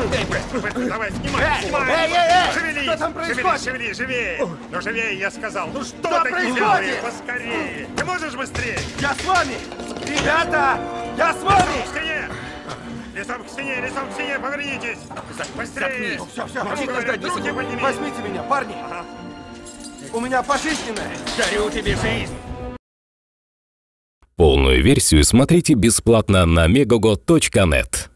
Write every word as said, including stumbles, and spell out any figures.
Давай, снимай, снимай! Эй, эй, эй! Шевели! Что там происходит? Шевели, шевели, живее! Ну, живее, я сказал! Ну, что, Что ты происходит? делаешь? Поскорее! Ты можешь быстрее? Я с вами! Ребята! Я с вами! К стене! Лицом к стене, лицом к стене, повернитесь! Быстрее! Все, все, Кому говорят, руки подними! возьмите меня, парни! Ага. У меня пожизненное! Дарю тебе жизнь! Полную версию смотрите бесплатно на мегаго точка нет.